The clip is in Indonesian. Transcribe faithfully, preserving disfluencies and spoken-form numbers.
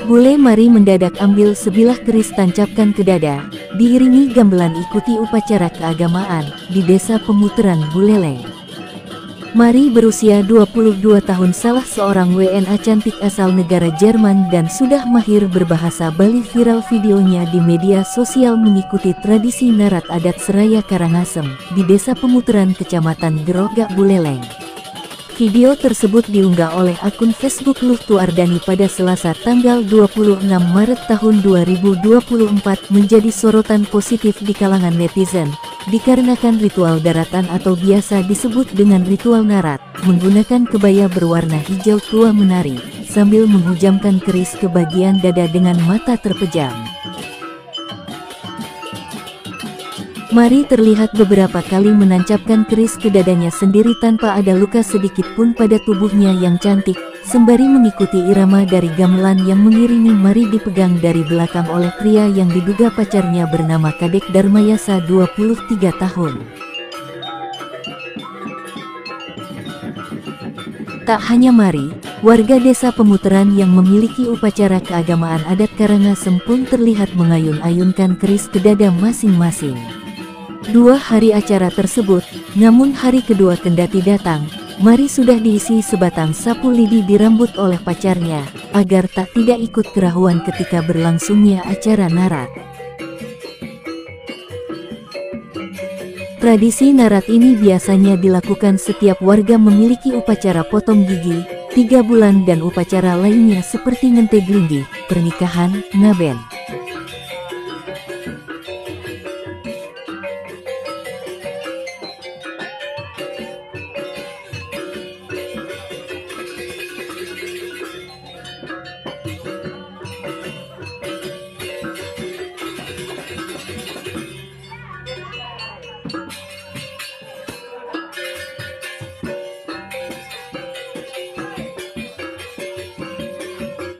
Bule Mari mendadak ambil sebilah keris tancapkan ke dada, diiringi gamelan ikuti upacara keagamaan di desa Pemutaran Buleleng. Mari berusia dua puluh dua tahun, salah seorang W N A cantik asal negara Jerman dan sudah mahir berbahasa Bali. Viral videonya di media sosial mengikuti tradisi narat adat Seraya Karangasem di desa Pemutaran Kecamatan Gerogak Buleleng. Video tersebut diunggah oleh akun Facebook Luftu Ardani pada Selasa tanggal dua puluh enam Maret tahun dua ribu dua puluh empat menjadi sorotan positif di kalangan netizen, dikarenakan ritual daratan atau biasa disebut dengan ritual narat, menggunakan kebaya berwarna hijau tua menari, sambil menghujamkan keris ke bagian dada dengan mata terpejam. Mari terlihat beberapa kali menancapkan keris ke dadanya sendiri tanpa ada luka sedikit pun pada tubuhnya yang cantik, sembari mengikuti irama dari gamelan yang mengiringi. Mari dipegang dari belakang oleh pria yang diduga pacarnya bernama Kadek Darmayasa dua puluh tiga tahun. Tak hanya Mari, warga desa Pemutaran yang memiliki upacara keagamaan adat Karangasem pun terlihat mengayun-ayunkan keris ke dada masing-masing. Dua hari acara tersebut, namun hari kedua kendati datang, Mari sudah diisi sebatang sapu lidi di rambut oleh pacarnya, agar tak tidak ikut kerahuan ketika berlangsungnya acara narat. Tradisi narat ini biasanya dilakukan setiap warga memiliki upacara potong gigi, tiga bulan dan upacara lainnya seperti ngente glinggi, pernikahan, ngaben.